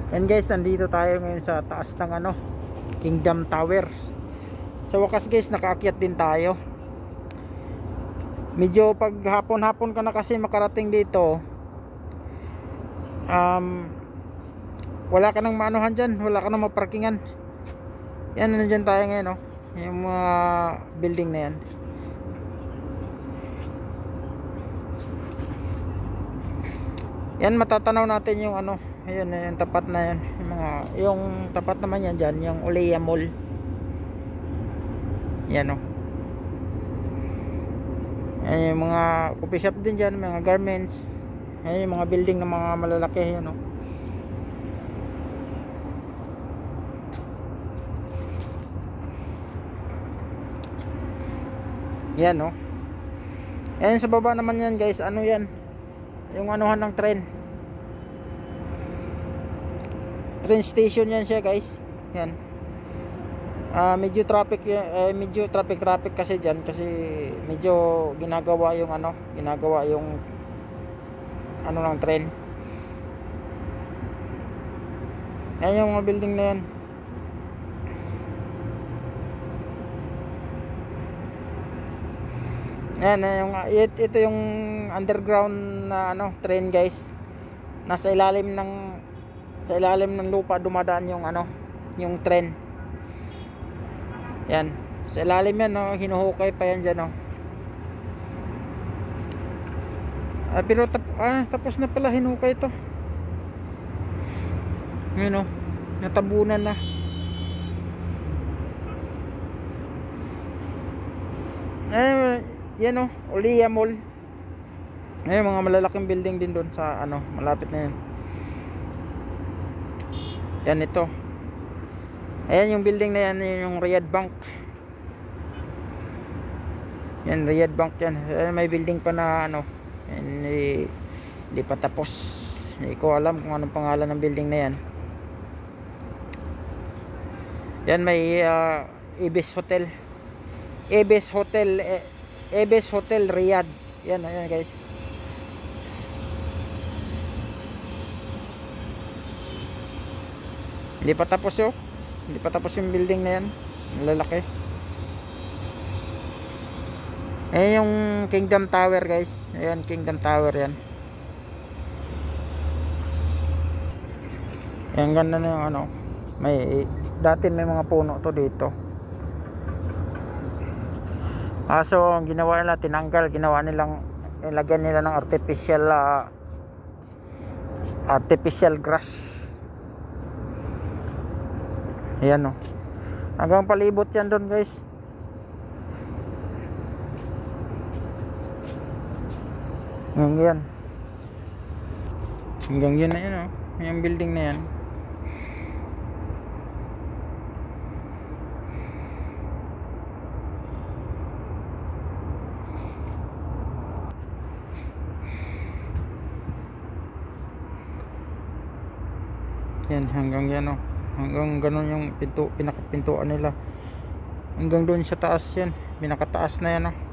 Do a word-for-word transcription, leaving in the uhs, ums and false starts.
Yan guys, nandito tayo ngayon sa taas ng ano, Kingdom Tower. Sa wakas guys, nakaakyat din tayo. Medyo pag hapon-hapon ka na kasi makarating dito, um, wala ka nang maanuhan dyan, wala ka nang maparkingan. Yan, nandyan tayo ngayon, no? Yung mga building na yan. Yan, matatanaw natin yung ano, ayan, yung tapat na yan, yung mga, yung tapat naman yan dyan, yung Olea Mall. Yan, o. Ayan, yung mga coffee shop din dyan, mga garments. Ayan, yung mga building ng mga malalaki, yan, o. Yan, o. Ayan, sa baba naman yan guys, ano yan, yung anuhan ng train, train station yan siya guys. Yan, uh, medyo traffic, eh, medyo traffic traffic kasi dyan, kasi medyo ginagawa yung ano, ginagawa yung ano ng train. Yan yung mga building na yan. Ayan, yung, ito yung underground na ano, train guys. Nasa ilalim ng sa ilalim ng lupa dumadaan yung ano, yung train. Yan, sa ilalim yan, no, hinuhukay pa yan dyan, no. Ah, pero tap, ah, tapos na pala hinukay ito. Yun, no, natabunan na. Eh, yan, o, Olea Mall. Ayun, mga malalaking building din doon sa ano, malapit na yan. Yan, ito. Ayan yung building na yan, yung Riyadh Bank. Yan, Riyadh Bank yan. Ayan, may building pa na ano, hindi, hindi pa tapos. Hindi ko alam kung anong pangalan ng building na yan. Yan, may uh, Ibis Hotel. Ibis Hotel, eh, Ibis Hotel Riyadh. Yan, ayan guys. Hindi pa tapos, oh. Hindi pa tapos yung building na yan. Lalaki. Ayan yung Kingdom Tower guys. Ayan, Kingdom Tower yan. Ayan, ganda na yung ano. May, dati may mga puno to dito. Kaso ang ginawa nila, tinanggal, ginawa nilang, nilagyan nila ng artificial uh, artificial grass. Ayan, o. Hanggang palibot yan doon guys. Hanggang yan. Hanggang yan na yan, o. Yung building na yan. Yan, hanggang yan, o. Hanggang ganun yung pinto, pinakapintuan nila. Hanggang doon sa taas yan, pinakataas na yan, o.